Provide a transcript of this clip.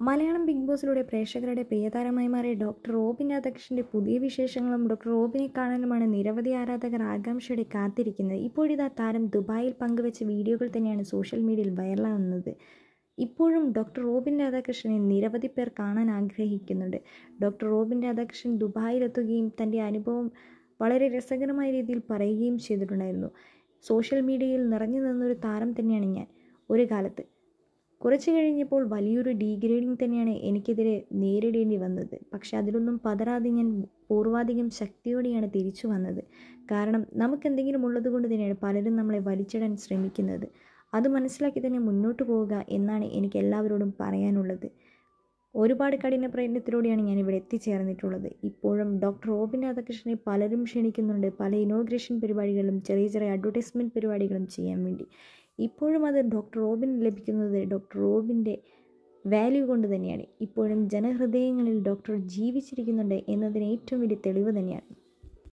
Malayalam big ബോസിലൂടെ പ്രേക്ഷകരുടെ പ്രിയതാരമായി മാറിയ doctor Robin രാധാകൃഷ്ണൻ്റെ പുതിയ വിശേഷങ്ങളും ഡോക്ടർ റോബിനെ കാണാനുമാണ് നിരവധി ആരാധകർ ആകാംക്ഷയോടെ കാത്തിരിക്കുന്നത്. ഇപ്പോഴിതാ താരം ദുബായിൽ പങ്കുവച്ച വീഡിയോകൾ തന്നെയാണ് സോഷ്യൽ മീഡിയയിൽ വൈറലാകുന്നത്. ഇപ്പോഴും ഡോക്ടർ റോബിൻ രാധാകൃഷ്ണനെ നിരവധി പേർ കാണാൻ ആഗ്രഹിക്കുന്നുണ്ട്. ഡോക്ടർ റോബിൻ രാധാകൃഷ്ണൻ ദുബായിലെത്തുകയും തൻ്റെ അനുഭവം വളരെ രസകരമായ രീതിയിൽ പറയുകയും ചെയ്തിട്ടുണ്ടായിരുന്നു. സോഷ്യൽ മീഡിയയിൽ നിറഞ്ഞു നിന്നൊരു താരം തന്നെയാണ് ഞാൻ. ഒരു കാലത്ത് കുറച്ച് കഴിഞ്ഞപ്പോൾ വലിയൊരു ഡീഗ്രേഡിങ് തന്നെയാണ് എനിക്കെതിരെ നേരിടേണ്ടി വന്നത്. പക്ഷെ അതിലൊന്നും പതറാതെ ഞാൻ പൂർവാധികം ശക്തിയോടെയാണ് തിരിച്ചു വന്നത്. കാരണം നമുക്കെന്തെങ്കിലും ഉള്ളത് കൊണ്ട് തന്നെയാണ് പലരും നമ്മളെ വലിച്ചിടാൻ ശ്രമിക്കുന്നത്. അത് മനസ്സിലാക്കി തന്നെ മുന്നോട്ട് പോവുക എന്നാണ് എനിക്ക് എല്ലാവരോടും പറയാനുള്ളത്. ഒരുപാട് കഠിന പ്രയത്നത്തിലൂടെയാണ് ഞാൻ ഇവിടെ എത്തിച്ചേർന്നിട്ടുള്ളത്. ഇപ്പോഴും ഡോക്ടർ റോബിൻ രാധാകൃഷ്ണനെ പലരും ക്ഷണിക്കുന്നുണ്ട് പല ഇനോഗ്രേഷൻ പരിപാടികളും ചെറിയ ചെറിയ അഡ്വർടൈസ്മെൻറ്റ് പരിപാടികളും ചെയ്യാൻ വേണ്ടി. ഇപ്പോഴും അത് ഡോക്ടർ റോബിന് ലഭിക്കുന്നത് ഡോക്ടർ റോബിൻ്റെ വാല്യൂ കൊണ്ട് തന്നെയാണ്. ഇപ്പോഴും ജനഹൃദയങ്ങളിൽ ഡോക്ടർ ജീവിച്ചിരിക്കുന്നുണ്ട് എന്നതിന് ഏറ്റവും വലിയ തെളിവ് തന്നെയാണ്.